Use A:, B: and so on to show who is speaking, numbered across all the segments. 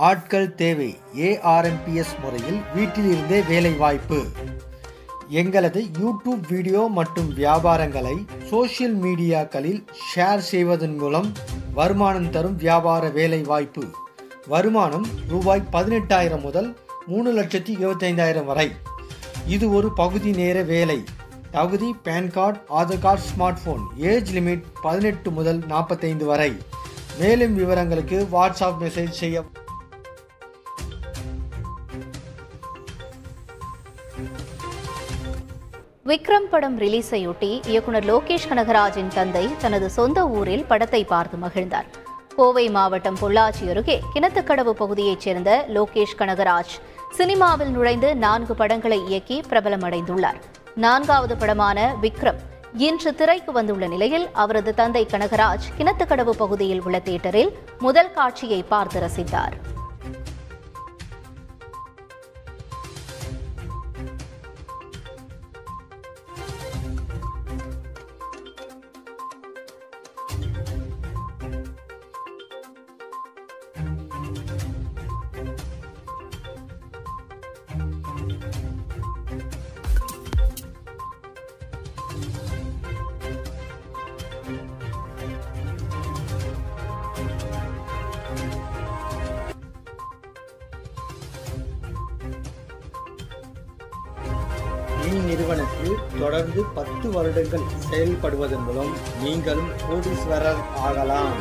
A: ஆட்கள் தேவை ARMPS முறையில் வீட்டிலிருந்தே வேலை வாய்ப்பு. எங்களது யூடியூப் வீடியோ மற்றும் வியாபாரங்களை சோஷியல் மீடியாக்களில் ஷேர் செய்வதன் மூலம் வருமானம் தரும் வியாபார வேலை வாய்ப்பு. வருமானம் ரூபாய் 18,000 முதல் 3,25,000 வரை. இது ஒரு பகுதி நேர வேலை. தகுதி PAN card, Aadhaar card, smart phone. Age limit 18 முதல் 45 வரை. மேலும் விவரங்களுக்கு வாட்ஸ்அப் மெசேஜ் செய்ய.
B: விக்ரம் படம் ரிலீஸையொட்டி இயக்குனர் லோகேஷ் கனகராஜின் தந்தை தனது சொந்த ஊரில் படத்தை பார்த்து மகிழ்ந்தார். கோவை மாவட்டம் பொள்ளாச்சி அருகே கிணத்துக்கடவு பகுதியைச் சேர்ந்த லோகேஷ் கனகராஜ் சினிமாவில் நுழைந்து 4 படங்களை இயக்கி பிரபலமடைந்துள்ளார். 4வது படமான விக்ரம் இன்று திரைக்கு வந்துள்ள நிலையில் அவரது தந்தை கனகராஜ் கிணத்துக்கடவு பகுதியில் உள்ள தியேட்டரில் முதல் காட்சியை பார்த்து ரசித்தார்.
A: நிறுவனத்தில் தொடர்ந்து 10 வருடங்கள் செயல்படுவதன் மூலம் நீங்களும் கோடீஸ்வரர் ஆகலாம்.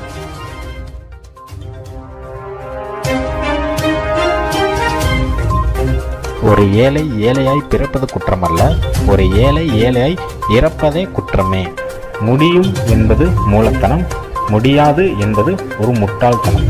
C: ஒரு ஏழை ஏழையாய் பிறப்பது குற்றமல்ல, ஒரு ஏழை ஏழையாய் இறப்பதே குற்றமே. முடியும் என்பது மூலத்தனம், முடியாது என்பது ஒரு முட்டாள்தனம்.